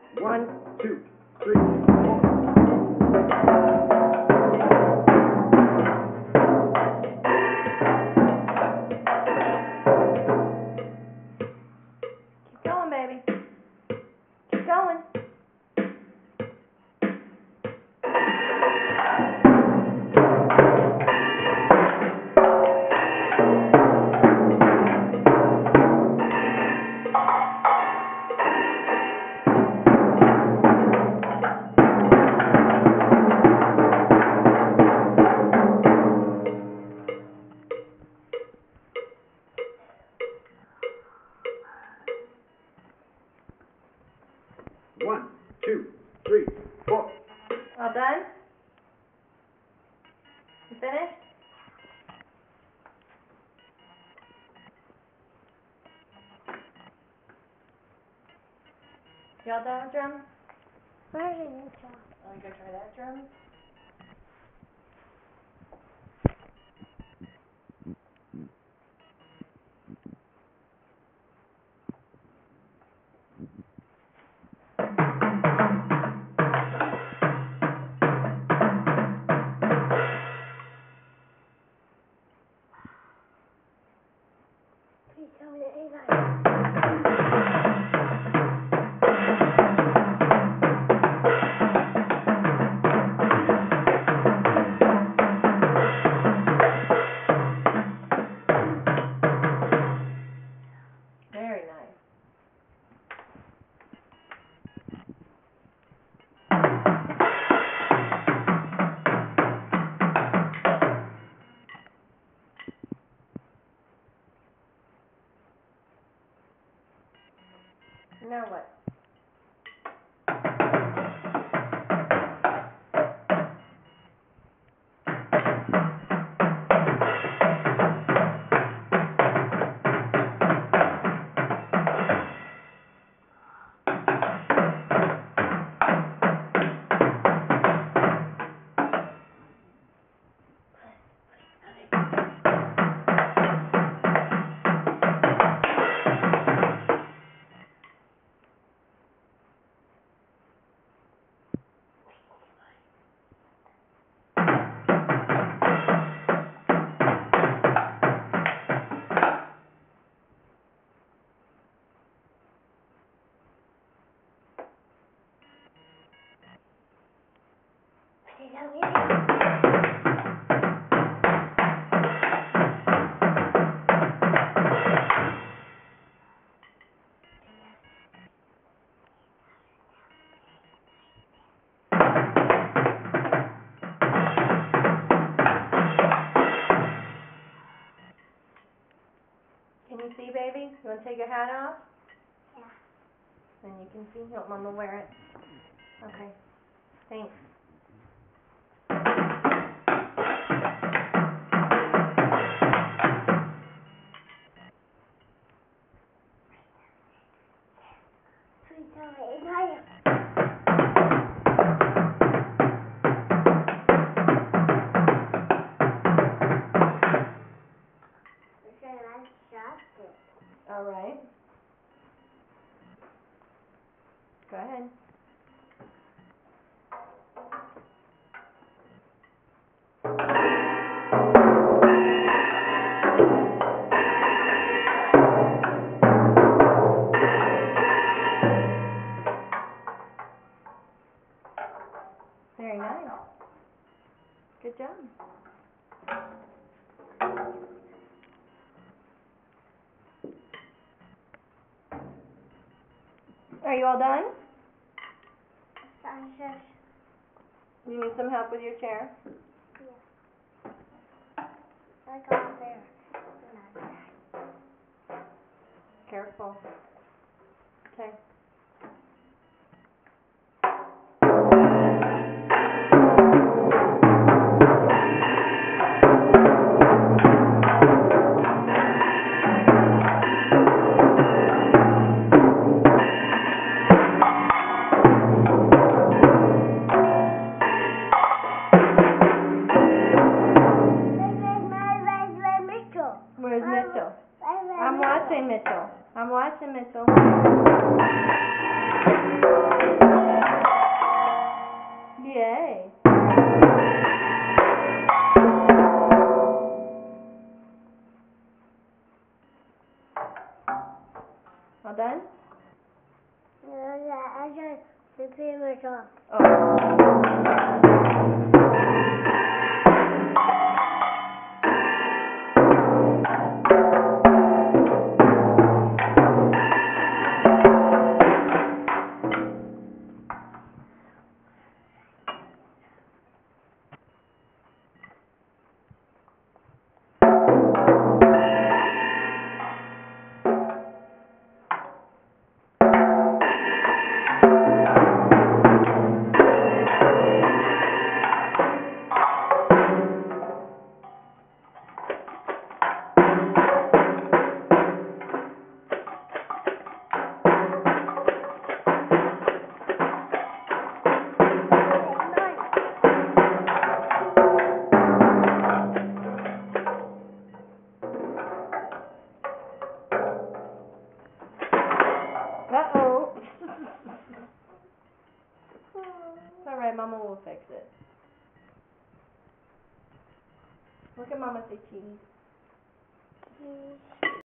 1, 2, 3, 4. Keep going, baby. Keep going. One, two, three, four. All done? You finished? Y'all done with drums? Where's the intro? Oh, you go try that drum? Please tell me the A line. Very nice. Now what? Please tell me the A line. Can you see, baby? You want to take your hat off? Yeah. Then you can see. Help Mama wear it. Okay. Thanks. Please tell me A line. All right. Go ahead. Very nice. Good job. Are you all done? You need some help with your chair? I got there. Careful. Okay. Mitchell. Where's Mitchell? I'm watching Mitchell. pretty much off. Oh. Uh-oh. It's alright, Mama will fix it. Look at Mama say cheese.